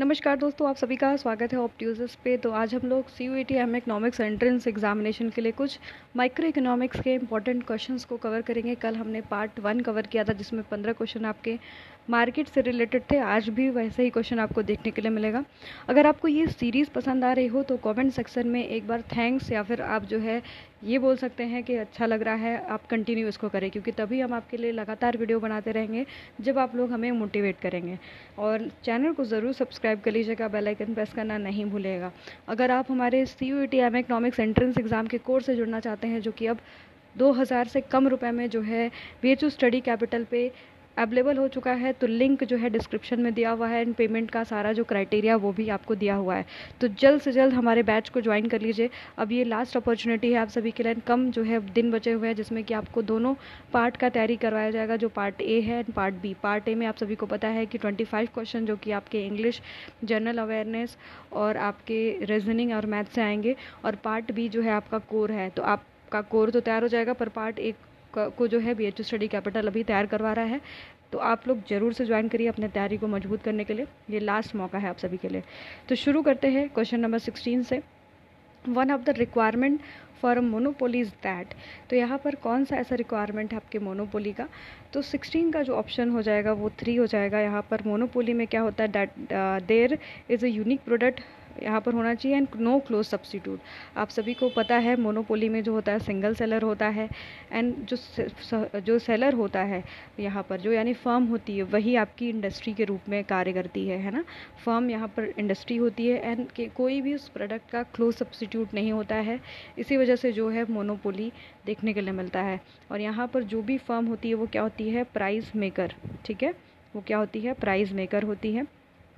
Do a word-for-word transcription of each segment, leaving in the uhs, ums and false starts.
नमस्कार दोस्तों, आप सभी का स्वागत है ऑप्ट्यूजर्स पे। तो आज हम लोग C U E T M economics entrance examination के लिए कुछ माइक्रो इकोनॉमिक्स के इंपॉर्टेंट क्वेश्चंस को कवर करेंगे। कल हमने पार्ट वन कवर किया था जिसमें पंद्रह क्वेश्चन आपके मार्केट से रिलेटेड थे। आज भी वैसे ही क्वेश्चन आपको देखने के लिए मिलेगा। अगर आपको ये सीरीज़ पसंद आ रही हो तो कमेंट सेक्शन में एक बार थैंक्स या फिर आप जो है ये बोल सकते हैं कि अच्छा लग रहा है, आप कंटिन्यू इसको करें, क्योंकि तभी हम आपके लिए लगातार वीडियो बनाते रहेंगे जब आप लोग हमें मोटिवेट करेंगे। और चैनल को ज़रूर सब्सक्राइब कर लीजिएगा, बेल आइकन प्रेस करना नहीं भूलिएगा। अगर आप हमारे C U E T M economics entrance exam के कोर्स से जुड़ना चाहते हैं, जो कि अब दो हज़ार से कम रुपए में जो है B H U study capital पे अवेलेबल हो चुका है, तो लिंक जो है डिस्क्रिप्शन में दिया हुआ है। एंड पेमेंट का सारा जो क्राइटेरिया वो भी आपको दिया हुआ है। तो जल्द से जल्द हमारे बैच को ज्वाइन कर लीजिए। अब ये लास्ट अपॉर्चुनिटी है आप सभी के लिए। कम जो है दिन बचे हुए हैं जिसमें कि आपको दोनों पार्ट का तैयारी करवाया जाएगा, जो पार्ट ए है and part B. Part A में आप सभी को पता है कि पच्चीस क्वेश्चन जो कि आपके इंग्लिश, जनरल अवेयरनेस और आपके रीजनिंग और मैथ से आएंगे, और पार्ट बी जो है आपका कोर है। तो आपका कोर तो तैयार हो जाएगा, पर पार्ट ए को जो है B H U study capital अभी तैयार करवा रहा है। तो आप लोग ज़रूर से ज्वाइन करिए अपने तैयारी को मजबूत करने के लिए। ये लास्ट मौका है आप सभी के लिए। तो शुरू करते हैं क्वेश्चन नंबर सिक्सटीन से। One of the requirement for a monopoly is that. तो यहाँ पर कौन सा ऐसा रिक्वायरमेंट है आपके मोनोपोली का? तो सिक्सटीन का जो ऑप्शन हो जाएगा वो थ्री हो जाएगा। यहाँ पर मोनोपोली में क्या होता है, that there is a unique product यहाँ पर होना चाहिए एंड नो क्लोज सब्स्टिट्यूट। आप सभी को पता है मोनोपोली में जो होता है सिंगल सेलर होता है, एंड जो जो सेलर होता है यहाँ पर जो यानी फर्म होती है वही आपकी इंडस्ट्री के रूप में कार्य करती है है ना। फर्म यहाँ पर इंडस्ट्री होती है एंड के कोई भी उस प्रोडक्ट का क्लोज सब्स्टिट्यूट नहीं होता है। इसी वजह से जो है मोनोपोली देखने के लिए मिलता है। और यहाँ पर जो भी फर्म होती है वो क्या होती है, प्राइस मेकर। ठीक है, वो क्या होती है, प्राइस मेकर होती है,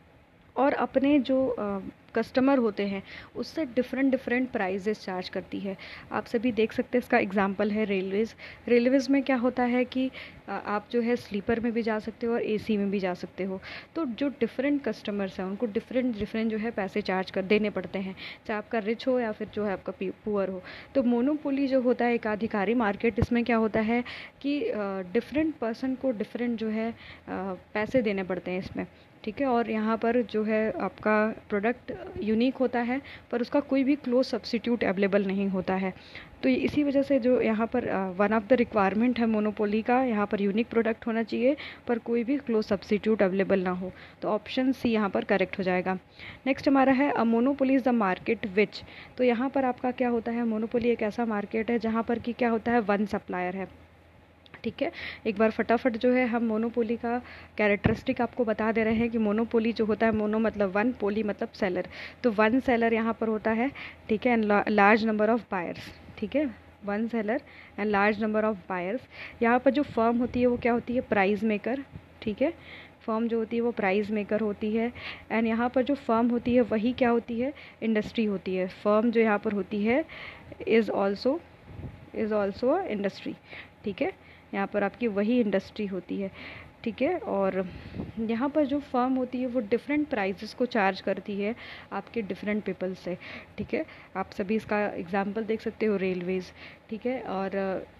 और अपने जो कस्टमर uh, होते हैं उससे डिफरेंट डिफरेंट प्राइजेस चार्ज करती है। आप सभी देख सकते हैं, इसका एग्जांपल है रेलवेज़। रेलवेज़ में क्या होता है कि uh, आप जो है स्लीपर में भी जा सकते हो और एसी में भी जा सकते हो। तो जो डिफरेंट कस्टमर्स हैं उनको डिफरेंट डिफरेंट जो है पैसे चार्ज कर देने पड़ते हैं, चाहे आपका रिच हो या फिर जो है आपका पुअर हो। तो मोनोपोली जो होता है एकाधिकारी मार्केट, इसमें क्या होता है कि डिफरेंट uh, पर्सन को डिफरेंट जो है uh, पैसे देने पड़ते हैं इसमें। ठीक है, और यहाँ पर जो है आपका प्रोडक्ट यूनिक होता है पर उसका कोई भी क्लोज सब्स्टिट्यूट अवेलेबल नहीं होता है। तो इसी वजह से जो यहाँ पर वन ऑफ द रिक्वायरमेंट है मोनोपोली का, यहाँ पर यूनिक प्रोडक्ट होना चाहिए पर कोई भी क्लोज सब्स्टिट्यूट अवेलेबल ना हो। तो ऑप्शन सी यहाँ पर करेक्ट हो जाएगा। नेक्स्ट हमारा है a monopoly is the market which. तो यहाँ पर आपका क्या होता है, मोनोपोली एक ऐसा मार्केट है जहाँ पर कि क्या होता है, वन सप्लायर है। ठीक है, एक बार फटाफट जो है हम मोनोपोली का कैरेक्टरिस्टिक आपको बता दे रहे हैं कि मोनोपोली जो होता है, मोनो मतलब वन, पोली मतलब सेलर। तो वन सेलर यहाँ पर होता है, ठीक है, and large number of buyers. ठीक है, one seller and large number of buyers. यहाँ पर जो फर्म होती है वो क्या होती है, प्राइस मेकर। ठीक है, फर्म जो होती है वो प्राइस मेकर होती है, एंड यहाँ पर जो फर्म होती है वही क्या होती है, इंडस्ट्री होती है। फर्म जो यहाँ पर होती है is also is also industry. ठीक है, यहाँ पर आपकी वही इंडस्ट्री होती है। ठीक है, और यहाँ पर जो फर्म होती है वो डिफरेंट प्राइजेस को चार्ज करती है आपके डिफरेंट पीपल से। ठीक है, आप सभी इसका एग्जांपल देख सकते हो, रेलवेज़। ठीक है, और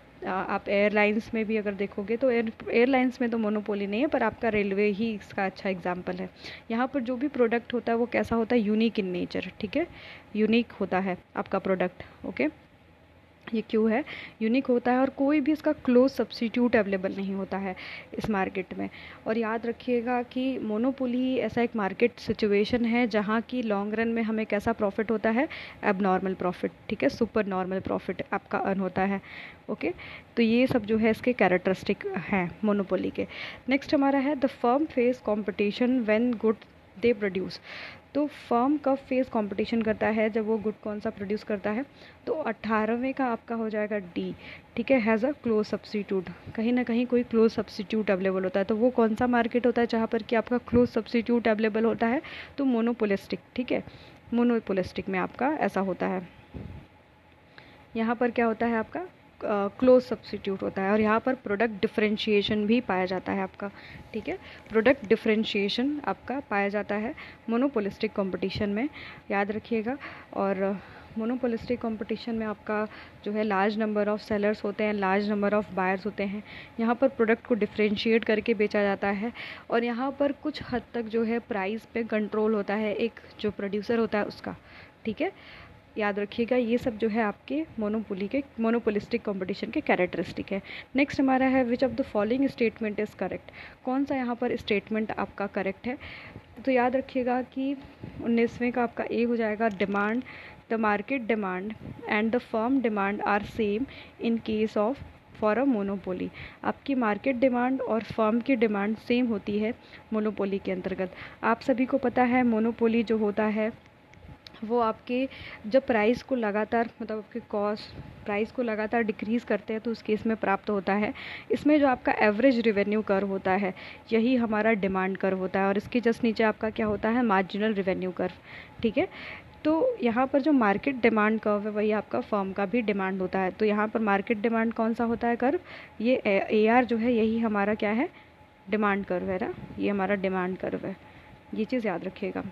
आप एयरलाइंस में भी अगर देखोगे तो एयर एयरलाइंस में तो मोनोपोली नहीं है, पर आपका रेलवे ही इसका अच्छा एग्जांपल है। यहाँ पर जो भी प्रोडक्ट होता है वो कैसा होता है, यूनिक इन नेचर। ठीक है, यूनिक होता है आपका प्रोडक्ट। ओके, ये क्यों है, यूनिक होता है और कोई भी इसका क्लोज सब्स्टिट्यूट अवेलेबल नहीं होता है इस मार्केट में। और याद रखिएगा कि मोनोपोली ऐसा एक मार्केट सिचुएशन है जहाँ की लॉन्ग रन में हमें कैसा प्रॉफिट होता है, अब नॉर्मल प्रॉफिट। ठीक है, सुपर नॉर्मल प्रॉफिट आपका अर्न होता है। ओके, तो ये सब जो है इसके कैरेक्टरिस्टिक हैं मोनोपोली के। नेक्स्ट हमारा है the firm face competition when good they produce. तो फर्म कब फेस कंपटीशन करता है, जब वो गुड कौन सा प्रोड्यूस करता है? तो अट्ठारहवें का आपका हो जाएगा डी। ठीक है, हैज़ अ क्लोज सब्स्टिट्यूट। कहीं ना कहीं कोई क्लोज सब्स्टिट्यूट अवेलेबल होता है। तो वो कौन सा मार्केट होता है जहाँ पर कि आपका क्लोज सब्स्टिट्यूट अवेलेबल होता है? तो मोनोपोलिस्टिक। ठीक है, मोनोपोलिस्टिक में आपका ऐसा होता है। यहाँ पर क्या होता है आपका क्लोज uh, सब्स्टिट्यूट होता है, और यहाँ पर प्रोडक्ट डिफरेंशिएशन भी पाया जाता है आपका। ठीक है, प्रोडक्ट डिफरेंशिएशन आपका पाया जाता है मोनोपोलिस्टिक कंपटीशन में, याद रखिएगा। और मोनोपोलिस्टिक कंपटीशन में आपका जो है लार्ज नंबर ऑफ़ सेलर्स होते हैं, लार्ज नंबर ऑफ़ बायर्स होते हैं। यहाँ पर प्रोडक्ट को डिफरेंशिएट करके बेचा जाता है और यहाँ पर कुछ हद तक जो है प्राइस पे कंट्रोल होता है एक जो प्रोड्यूसर होता है उसका, ठीक है। याद रखिएगा, ये सब जो है आपके मोनोपोली के मोनोपोलिस्टिक कंपटीशन के कैरेक्टरिस्टिक है। नेक्स्ट हमारा है which of the following statement is correct. कौन सा यहाँ पर स्टेटमेंट आपका करेक्ट है? तो याद रखिएगा कि उन्नीसवें का आपका ए हो जाएगा, demand the market demand and the firm demand are same in case of for a monopoly. आपकी मार्केट डिमांड और फर्म की डिमांड सेम होती है मोनोपोली के अंतर्गत। आप सभी को पता है मोनोपोली जो होता है वो आपके जब प्राइस को लगातार मतलब आपके कॉस्ट प्राइस को लगातार डिक्रीज़ करते हैं तो उस केस में प्राप्त होता है। इसमें जो आपका एवरेज रेवेन्यू कर्व होता है यही हमारा डिमांड कर्व होता है और इसके जस्ट नीचे आपका क्या होता है, मार्जिनल रेवेन्यू कर्व, ठीक है। तो यहाँ पर जो मार्केट डिमांड कर्व है वही आपका फर्म का भी डिमांड होता है। तो यहाँ पर मार्केट डिमांड कौन सा होता है कर्व, ये ए आर जो है यही हमारा क्या है, डिमांड कर्व है ना, ये हमारा डिमांड कर्व है, ये चीज़ याद रखिएगा।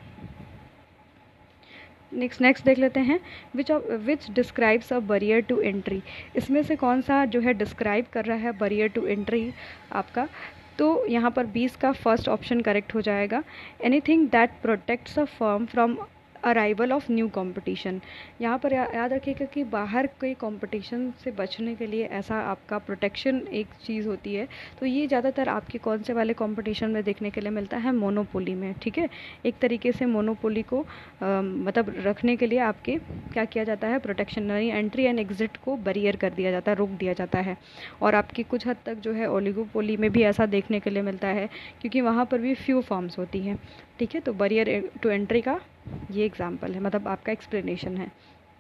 नेक्स्ट नेक्स्ट देख लेते हैं which of which describes a barrier to entry. इसमें से कौन सा जो है डिस्क्राइब कर रहा है बैरियर टू एंट्री आपका, तो यहाँ पर बीस का फर्स्ट ऑप्शन करेक्ट हो जाएगा। Anything that protects a firm from arrival of new competition. यहाँ पर या, याद रखिएगा कि बाहर कोई कंपटीशन से बचने के लिए ऐसा आपका प्रोटेक्शन एक चीज़ होती है। तो ये ज़्यादातर आपके कौन से वाले कंपटीशन में देखने के लिए मिलता है, मोनोपोली में, ठीक है। एक तरीके से मोनोपोली को आ, मतलब रखने के लिए आपके क्या किया जाता है, प्रोटेक्शन यानी एंट्री एंड एग्जिट को बैरियर कर दिया जाता है, रोक दिया जाता है। और आपकी कुछ हद तक जो है ओलिगोपोली में भी ऐसा देखने के लिए मिलता है क्योंकि वहाँ पर भी फ्यू फॉर्म्स होती हैं, ठीक है। तो बैरियर टू एंट्री का ये एग्जाम्पल है, मतलब आपका एक्सप्लेनेशन है।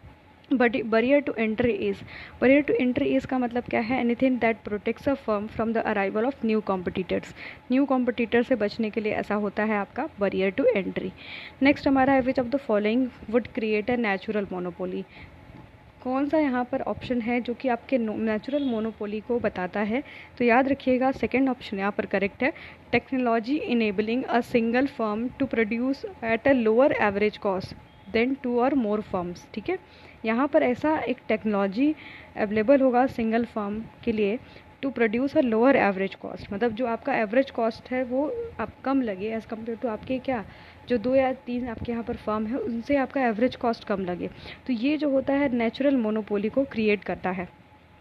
But barrier to entry is barrier to entry is का मतलब क्या है, anything that protects a firm from the arrival of new competitors. New competitor से बचने के लिए ऐसा होता है आपका बैरियर टू एंट्री। नेक्स्ट हमारा है which of the following would create a natural monopoly. कौन सा यहाँ पर ऑप्शन है जो कि आपके नेचुरल मोनोपोली को बताता है, तो याद रखिएगा सेकंड ऑप्शन यहाँ पर करेक्ट है। Technology enabling a single firm to produce at a lower average cost than two or more firms, ठीक है। यहाँ पर ऐसा एक टेक्नोलॉजी अवेलेबल होगा सिंगल फर्म के लिए to produce a lower average cost, मतलब जो आपका एवरेज कॉस्ट है वो आप कम लगे एज़ कम्पेयर टू आपके क्या जो दो या तीन आपके यहाँ पर फर्म है उनसे आपका एवरेज कॉस्ट कम लगे। तो ये जो होता है नेचुरल मोनोपोली को क्रिएट करता है,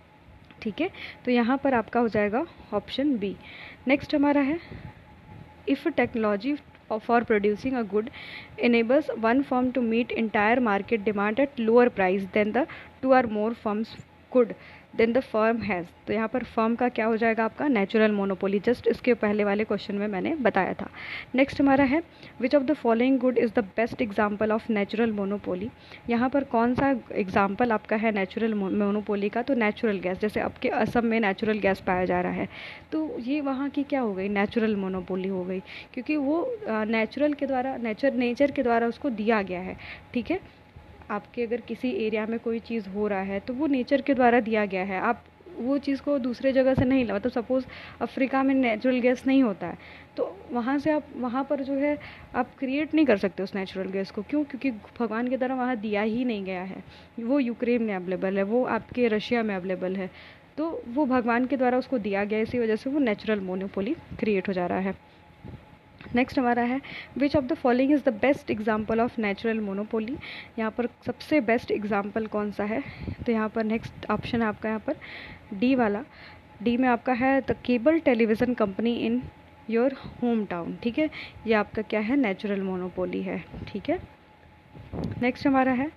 ठीक है। तो यहाँ पर आपका हो जाएगा ऑप्शन बी। नेक्स्ट हमारा है if technology for producing a good enables one firm to meet entire market demand at lower price than the two or more firms could then the firm has। तो यहाँ पर firm का क्या हो जाएगा आपका नेचुरल मोनोपोली, जस्ट इसके पहले वाले क्वेश्चन में मैंने बताया था। नेक्स्ट हमारा है which of the following good is the best example of natural monopoly. यहाँ पर कौन सा एग्जाम्पल आपका है नेचुरल मोनोपोली का, तो नेचुरल गैस, जैसे आपके असम में नेचुरल गैस पाया जा रहा है तो ये वहाँ की क्या हो गई, नेचुरल मोनोपोली हो गई, क्योंकि वो नेचुरल के द्वारा नेचर नेचर के द्वारा उसको दिया गया है, ठीक है। आपके अगर किसी एरिया में कोई चीज़ हो रहा है तो वो नेचर के द्वारा दिया गया है, आप वो चीज़ को दूसरे जगह से नहीं ला, मतलब सपोज़ अफ्रीका में नेचुरल गैस नहीं होता है तो वहाँ से आप वहाँ पर जो है आप क्रिएट नहीं कर सकते उस नेचुरल गैस को, क्यों, क्योंकि भगवान की तरह वहाँ दिया ही नहीं गया है। वो यूक्रेन में अवेलेबल है, वो आपके रशिया में अवेलेबल है, तो वो भगवान के द्वारा उसको दिया गया, इसी वजह से वो नेचुरल मोनोपोली क्रिएट हो जा रहा है। नेक्स्ट हमारा है which of the following is the best example of natural monopoly. यहाँ पर सबसे बेस्ट एग्जाम्पल कौन सा है, तो यहाँ पर नेक्स्ट ऑप्शन है आपका यहाँ पर डी वाला। डी में आपका है the cable television company in your hometown, ठीक है। ये आपका क्या है, नेचुरल मोनोपोली है, ठीक है। नेक्स्ट हमारा है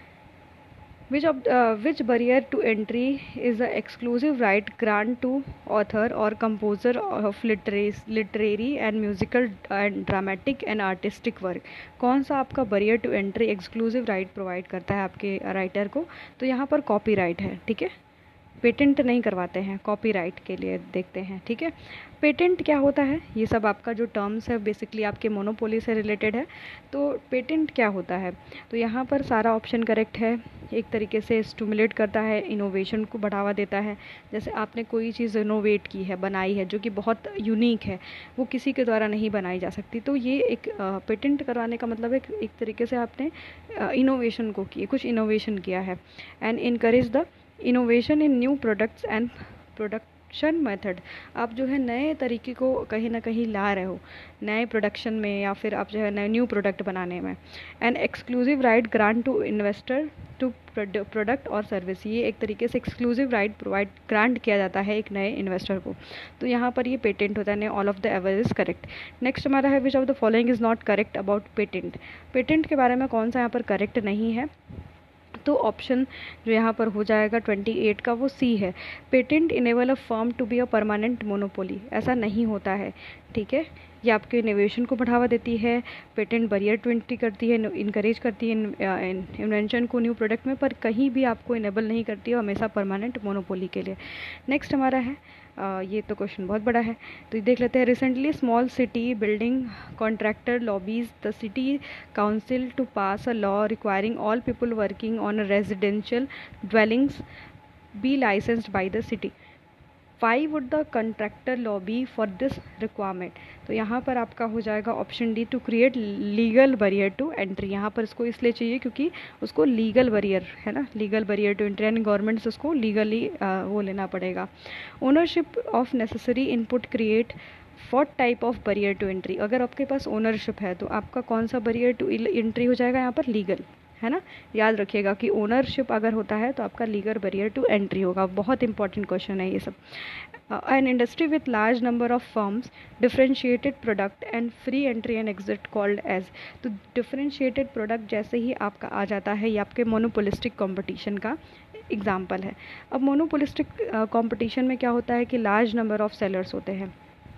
Which of uh, which barrier to entry is the exclusive right grant to author or composer of literary literary and musical and dramatic and artistic work। कौन सा आपका barrier to entry exclusive right provide करता है आपके writer को, तो यहाँ पर कॉपीराइट है, ठीक है। पेटेंट नहीं करवाते हैं, कॉपीराइट के लिए देखते हैं, ठीक है। पेटेंट क्या होता है, ये सब आपका जो टर्म्स है बेसिकली आपके मोनोपोली से रिलेटेड है। तो पेटेंट क्या होता है, तो यहाँ पर सारा ऑप्शन करेक्ट है। एक तरीके से स्टिमुलेट करता है, इनोवेशन को बढ़ावा देता है। जैसे आपने कोई चीज़ इनोवेट की है, बनाई है, जो कि बहुत यूनिक है, वो किसी के द्वारा नहीं बनाई जा सकती, तो ये एक पेटेंट करवाने का मतलब एक एक तरीके से आपने इनोवेशन को किए, कुछ इनोवेशन किया है। And encourage the innovation in new products and production method, आप जो है नए तरीके को कहीं ना कहीं ला रहे हो नए प्रोडक्शन में, या फिर आप जो है नए न्यू प्रोडक्ट बनाने में। And exclusive right grant to investor to product और सर्विस, ये एक तरीके से एक्सक्लूसिव राइट प्रोवाइड ग्रांट किया जाता है एक नए इन्वेस्टर को, तो यहाँ पर ये पेटेंट होता है। All of the ever is correct. Next हमारा है which of the following is not correct about patent, patent के बारे में कौन सा यहाँ पर करेक्ट नहीं है, तो ऑप्शन जो यहाँ पर हो जाएगा अट्ठाईस का वो सी है। Patent enable a firm to be a permanent monopoly, ऐसा नहीं होता है, ठीक है। ये आपके इनोवेशन को बढ़ावा देती है, पेटेंट बैरियर टू एंट्री करती है, इनकरेज करती है इन्वेंशन को न्यू प्रोडक्ट में, पर कहीं भी आपको इनेबल नहीं करती है हमेशा परमानेंट मोनोपोली के लिए। नेक्स्ट हमारा है Uh, ये तो क्वेश्चन बहुत बड़ा है, तो ये देख लेते हैं। Recently small city building contractor lobbies the city council to pass a law requiring all people working on residential dwellings be licensed by the city. Why would the contractor lobby for this requirement, तो यहाँ पर आपका हो जाएगा option D to create legal barrier to entry. यहाँ पर इसको इसलिए चाहिए क्योंकि उसको लीगल बैरियर है ना, लीगल बैरियर टू एंट्री, यानी गवर्नमेंट से उसको लीगली वो लेना पड़ेगा। Ownership of necessary input create what type of barrier to entry, अगर आपके पास ओनरशिप है तो आपका कौन सा बैरियर टू एंट्री हो जाएगा यहाँ पर, लीगल, है ना। याद रखिएगा कि ओनरशिप अगर होता है तो आपका लीगल बैरियर टू एंट्री होगा। बहुत इंपॉर्टेंट क्वेश्चन है ये सब। An industry with large number of firms differentiated product and free entry and exit called as, तो डिफरेंशिएटेड प्रोडक्ट जैसे ही आपका आ जाता है ये आपके मोनोपोलिस्टिक कंपटीशन का एग्जाम्पल है। अब मोनोपोलिस्टिक कंपटीशन में क्या होता है कि लार्ज नंबर ऑफ सेलर्स होते हैं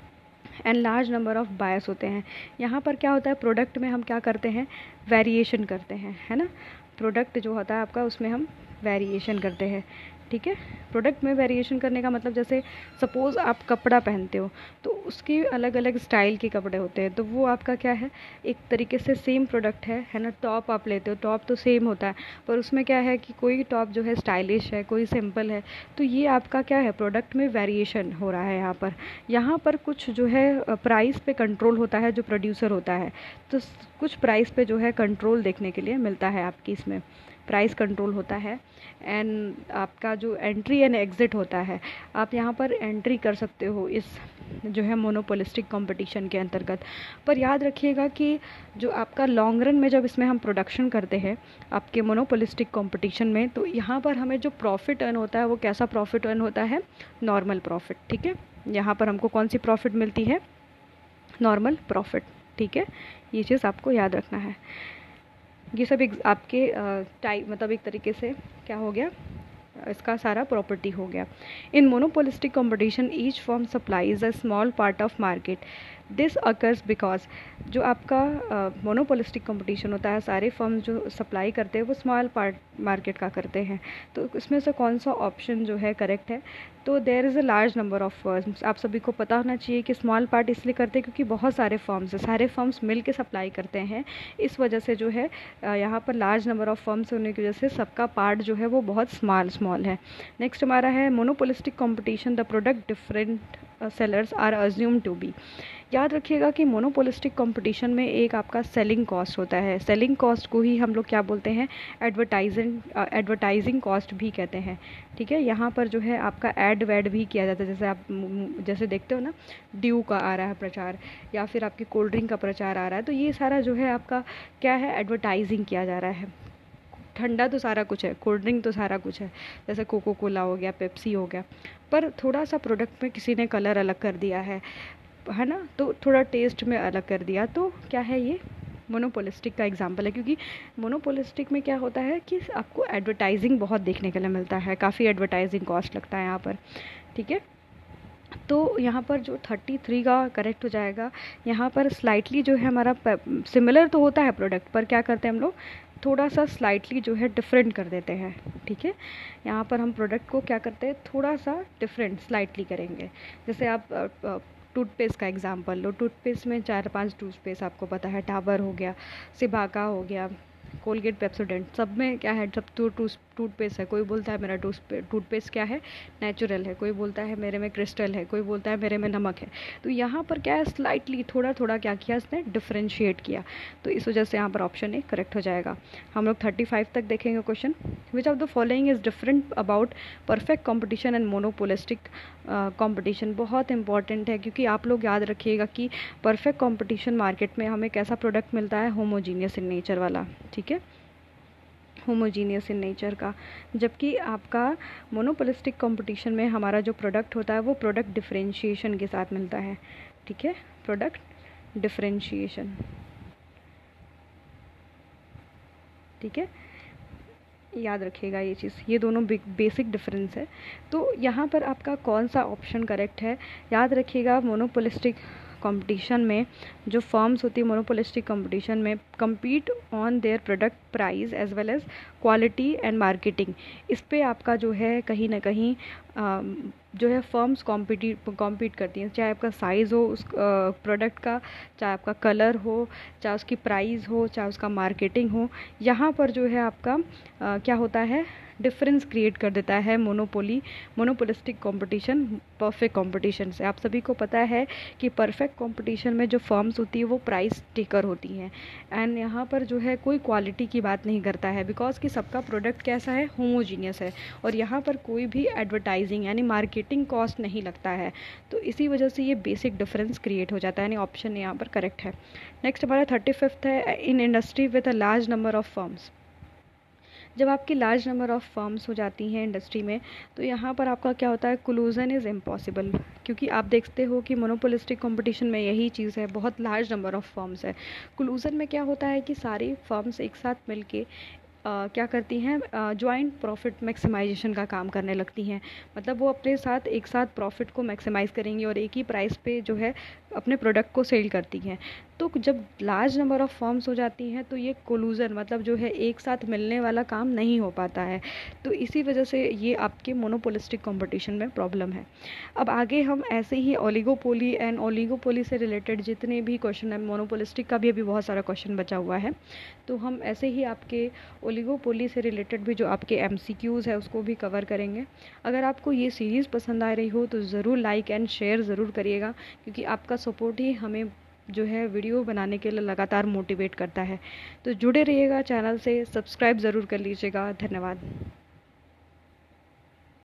and large number of buyers होते हैं। यहाँ पर क्या होता है, प्रोडक्ट में हम क्या करते हैं, वेरिएशन करते हैं, है ना। प्रोडक्ट जो होता है आपका उसमें हम वेरिएशन करते हैं, ठीक है। प्रोडक्ट में वेरिएशन करने का मतलब जैसे सपोज़ आप कपड़ा पहनते हो तो उसके अलग अलग स्टाइल के कपड़े होते हैं, तो वो आपका क्या है, एक तरीके से सेम प्रोडक्ट है है ना। टॉप आप लेते हो, टॉप तो सेम होता है, पर उसमें क्या है कि कोई टॉप जो है स्टाइलिश है, कोई सिंपल है, तो ये आपका क्या है, प्रोडक्ट में वेरिएशन हो रहा है यहाँ पर। यहाँ पर कुछ जो है प्राइस पे कंट्रोल होता है जो प्रोड्यूसर होता है, तो कुछ प्राइस पे जो है कंट्रोल देखने के लिए मिलता है आपकी, इसमें प्राइस कंट्रोल होता है। एंड आपका जो एंट्री एंड एग्ज़िट होता है, आप यहाँ पर एंट्री कर सकते हो इस जो है मोनोपोलिस्टिक कंपटीशन के अंतर्गत। पर याद रखिएगा कि जो आपका लॉन्ग रन में जब इसमें हम प्रोडक्शन करते हैं आपके मोनोपोलिस्टिक कंपटीशन में, तो यहाँ पर हमें जो प्रॉफिट अर्न होता है वो कैसा प्रॉफिट अर्न होता है, नॉर्मल प्रॉफिट, ठीक है। यहाँ पर हमको कौन सी प्रॉफिट मिलती है, नॉर्मल प्रॉफिट, ठीक है। ये चीज़ आपको याद रखना है। ये सब एक आपके टाइप मतलब एक तरीके से क्या हो गया, इसका सारा प्रॉपर्टी हो गया। In monopolistic competition each firm supplies a small part of market, this occurs because, जो आपका मोनोपोलिस्टिक uh, कंपटीशन होता है, सारे फर्म जो सप्लाई करते हैं वो स्मॉल पार्ट मार्केट का करते हैं, तो इसमें से कौन सा ऑप्शन जो है करेक्ट है, तो there is a large number of firms. आप सभी को पता होना चाहिए कि स्मॉल पार्ट इसलिए करते हैं क्योंकि बहुत सारे फर्म्स हैं, सारे फर्म्स मिल के सप्लाई करते हैं, इस वजह से जो है यहाँ पर लार्ज नंबर ऑफ फर्म्स होने की वजह से सबका पार्ट जो है वो बहुत स्मॉल स्मॉल है। नेक्स्ट हमारा है monopolistic competition, the product different sellers are assume to be. याद रखिएगा कि मोनोपोलिस्टिक कंपटीशन में एक आपका सेलिंग कॉस्ट होता है, सेलिंग कॉस्ट को ही हम लोग क्या बोलते हैं, एडवर्टाइजिंग एडवर्टाइजिंग कॉस्ट भी कहते हैं, ठीक है। यहाँ पर जो है आपका एड वैड भी किया जाता है, जैसे आप जैसे देखते हो ना, ड्यू का आ रहा है प्रचार या फिर आपकी कोल्ड ड्रिंक का प्रचार आ रहा है, तो ये सारा जो है आपका क्या है, एडवर्टाइजिंग किया जा रहा है। ठंडा तो सारा कुछ है, कोल्ड ड्रिंक तो सारा कुछ है, जैसे कोको कोला हो गया, पेप्सी हो गया, पर थोड़ा सा प्रोडक्ट में किसी ने कलर अलग कर दिया है है ना, तो थोड़ा टेस्ट में अलग कर दिया, तो क्या है, ये मोनोपोलिस्टिक का एग्जांपल है। क्योंकि मोनोपोलिस्टिक में क्या होता है कि आपको एडवर्टाइजिंग बहुत देखने के लिए मिलता है, काफ़ी एडवर्टाइजिंग कॉस्ट लगता है यहाँ पर, ठीक है। तो यहाँ पर जो तैंतीस का करेक्ट हो जाएगा। यहाँ पर स्लाइटली जो है हमारा सिमिलर तो होता है प्रोडक्ट, पर क्या करते हैं हम लोग, थोड़ा सा स्लाइटली जो है डिफरेंट कर देते हैं, ठीक है। यहाँ पर हम प्रोडक्ट को क्या करते हैं, थोड़ा सा डिफरेंट स्लाइटली करेंगे। जैसे आप टूथपेस्ट का एग्जांपल लो, टूथपेस्ट में चार पांच टूथपेस्ट आपको पता है, डाबर हो गया, सिबाका हो गया, कोलगेट, पेप्सोडेंट, सब में क्या है, सब तो टूथपेस्ट है। कोई बोलता है मेरा टूथपेस्ट क्या है, नेचुरल है, कोई बोलता है मेरे में क्रिस्टल है, कोई बोलता है मेरे में नमक है। तो यहाँ पर क्या है, स्लाइटली थोड़ा थोड़ा क्या किया इसने, डिफ्रेंशिएट किया। तो इस वजह से यहाँ पर ऑप्शन ए करेक्ट हो जाएगा। हम लोग थर्टी फाइव तक देखेंगे question. Which of the following is different about perfect competition and monopolistic competition. बहुत इंपॉर्टेंट है, क्योंकि आप लोग याद रखिएगा कि परफेक्ट कॉम्पिटिशन मार्केट में हमें कैसा प्रोडक्ट मिलता है, होमोजीनियस इन नेचर वाला, ठीक है, होमोजीनियस इन नेचर का। जबकि आपका मोनोपोलिस्टिक कंपटीशन में हमारा जो प्रोडक्ट होता है वो प्रोडक्ट डिफरेंशिएशन के साथ मिलता है, ठीक है, प्रोडक्ट डिफरेंशिएशन, ठीक है, याद रखिएगा ये चीज़, ये दोनों बेसिक डिफरेंस है। तो यहाँ पर आपका कौन सा ऑप्शन करेक्ट है, याद रखिएगा, मोनोपोलिस्टिक कंपटीशन में जो फर्म्स होती है मोनोपोलिस्टिक कंपटीशन में, compete on their product price as well as quality and marketing. इस पे आपका जो है कहीं ना कहीं आ, जो है फर्म्स कॉम्पिटिट कॉम्पीट करती हैं, चाहे आपका साइज़ हो उस प्रोडक्ट का, चाहे आपका कलर हो, चाहे उसकी प्राइस हो, चाहे उसका मार्केटिंग हो। यहाँ पर जो है आपका आ, क्या होता है, डिफरेंस क्रिएट कर देता है monopoly monopolistic competition perfect competition से। आप सभी को पता है कि परफेक्ट कंपटीशन में जो फर्म्स होती है वो प्राइस टेकर होती हैं, एंड यहाँ पर जो है कोई क्वालिटी की बात नहीं करता है, बिकॉज कि सबका प्रोडक्ट कैसा है, होमोजीनियस है, और यहाँ पर कोई भी एडवर्टाइजिंग यानी मार्केटिंग कॉस्ट नहीं लगता है। तो इसी वजह से ये बेसिक डिफरेंस क्रिएट हो जाता है, यानी ऑप्शन यहाँ पर करेक्ट है। नेक्स्ट हमारा थर्टी फिफ्थ है, in industry with a large number of firms. जब आपकी लार्ज नंबर ऑफ़ फर्म्स हो जाती हैं इंडस्ट्री में, तो यहाँ पर आपका क्या होता है, कोलूजन इज़ इम्पॉसिबल, क्योंकि आप देखते हो कि मोनोपोलिस्टिक कंपटीशन में यही चीज़ है, बहुत लार्ज नंबर ऑफ़ फर्म्स है। कोलूजन में क्या होता है कि सारी फर्म्स एक साथ मिलके Uh, क्या करती हैं, जॉइंट प्रॉफिट मैक्सिमाइजेशन का काम करने लगती हैं। मतलब वो अपने साथ एक साथ प्रॉफिट को मैक्सिमाइज़ करेंगी और एक ही प्राइस पे जो है अपने प्रोडक्ट को सेल करती हैं। तो जब लार्ज नंबर ऑफ़ फर्म्स हो जाती हैं तो ये कोलूजन मतलब जो है एक साथ मिलने वाला काम नहीं हो पाता है। तो इसी वजह से ये आपके मोनोपोलिस्टिक कंपटीशन में प्रॉब्लम है। अब आगे हम ऐसे ही ओलिगोपोली एंड ओलिगोपोली से रिलेटेड जितने भी क्वेश्चन है, मोनोपोलिस्टिक का भी अभी बहुत सारा क्वेश्चन बचा हुआ है, तो हम ऐसे ही आपके ओलिगोपोली से रिलेटेड भी जो आपके एमसीक्यूज़ है उसको भी कवर करेंगे। अगर आपको ये सीरीज़ पसंद आ रही हो तो ज़रूर लाइक एंड शेयर ज़रूर करिएगा, क्योंकि आपका सपोर्ट ही हमें जो है वीडियो बनाने के लिए लगातार मोटिवेट करता है। तो जुड़े रहिएगा चैनल से, सब्सक्राइब ज़रूर कर लीजिएगा। धन्यवाद।